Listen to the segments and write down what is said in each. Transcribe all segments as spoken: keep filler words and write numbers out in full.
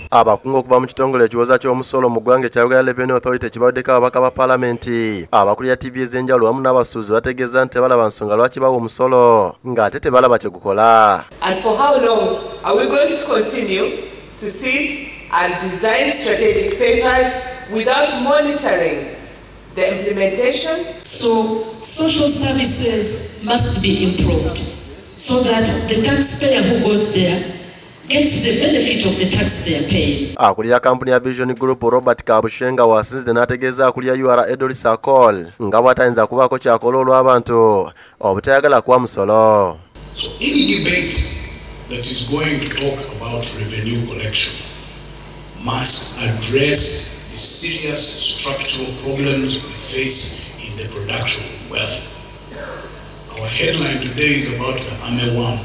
abakungu okuva mu kitongole ekiwoza ky'omusolo mu ggwanga ekya Uganda Revenue Authority kibawaddeko ababaka ba Paalamenti abakulira T V ez'enjawulo wamu n'abasuubuzi bategeeza nti tebalaba nsonga lwaki bawa omusolo ng'ate tebalaba kye gukola. And for how long are we going to continue to sit and design strategic papers without monitoring the implementation? So social services must be improved so that the taxpayer who goes there gets the benefit of the tax they are paying. Akulira kampuni ya Vision Group Robert Kabushenga wasinzidde n'ategeeza akulira U R A Edward Sakol nga bw'atayinza kubaako kyakola olw'abantu obutayagala kuwa musolo. So any debate that is going to talk about revenue collection must address the serious structural problems we face in the production of wealth. Our headline today is about the armyworm.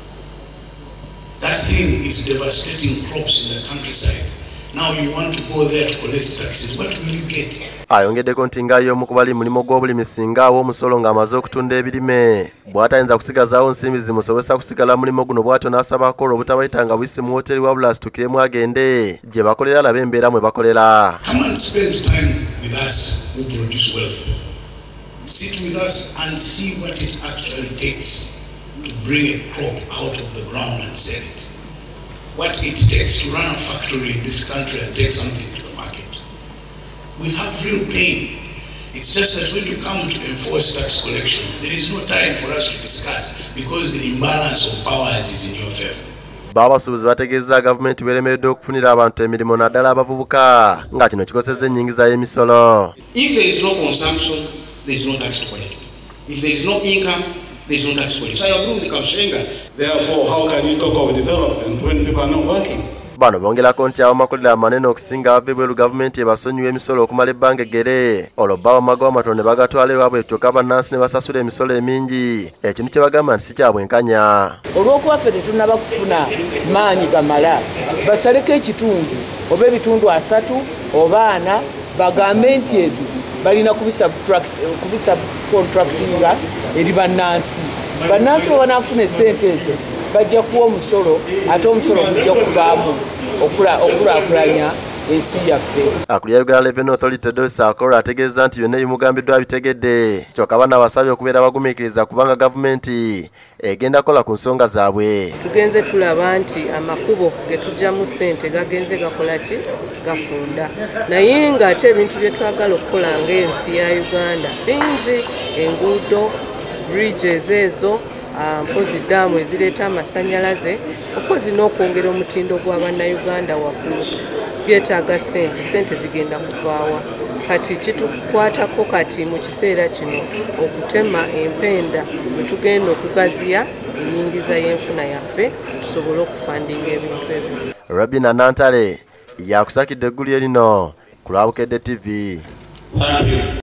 That thing is devastating crops in the countryside. Now you want to go there to collect taxes. What will you get? Ayongeddeko nti nga y'omu ku bali mulimo gw'obulimi singa awa omusolo ng'amaze okutunda ebirime bw'atayinza kusigazaawo nsimbi zimusobozesa kusigala mulimo guno bw'atyo n'asaba akola obutabayitanga buyisi mu wooteeri wabula asitukiremu agende gye bakolera alabe embeera mwe bakolera. Come and spend time with us who produce wealth. Sit with us and see what it actually takes to bring a crop out of the ground and sell it. What it takes to run a factory in this country and take something to the market. We have real pain. It's just that when you come to enforce tax collection, there is no time for us to discuss because the imbalance of powers is in your favor. Babasuubuzi bategeeza gavumenti beeremeredde okufunira abantu emirimu naddala abavubuka nga kino kikosezza ennyingiza y'emisolo. If there is no consumption, there is no tax to collect. If there is no income, there is no tax collect. So I agree with Kabushenga. Therefore, how can you talk of development when people are not working? Bano bongerako nti ab'amakulira amanene okusinga ava ebweru gavumenti ebasonyiwa emisolo okumala ebbanga eggere olwo bba bamaga w'amatono ne bagatwala ewaabwe kyokka bannansi ne basasula emisolo emingi ekintu kye bagamba nti si kya bwenkanya. Olw'okuba ffe tetunnaba kufuna maanyi gamala basaleko ekitundu oba ebitundu asatu oba ana bagambe nti ebyo balina kubisubcontractinga eri bannansi. Bannansi bwe banaafuna essente ezo bajja kuwa omusolo ate omusolo gujja kuvaamu okulaakulanya ensi yaffe. Akulira Uganda Revenue Authority Edward Sakol ategeeza nti byonna ebimugambiddwa bitegedde kyokka bana basabye okubeera bagumiikiriza kubanga gavumenti egenda kola ku nsonga zaabwe. Tugenze tulaba nti amakubo ge tujjamu ssente gagenze gakola ki gafunda naye ng'ate ebintu bye twagala okukola ng'ensi ya Uganda bingi, enguudo, bridges ezo, mpozi ddaamu ezireeta amasannyalaze, okozi n'okwongera omutindo gw'Abannayuganda waggulu byetaaga ssente. Ssente zigenda kuvaawa kati kitukwatako kati mu kiseera kino okutema empenda bwe tugenda okugaziya ennyingiza y'enfuna yaffe tusobole okufandinga ebintu ebyo. Rabina Nantale yakusakidde eggulu lino ku Lwabukedde T V.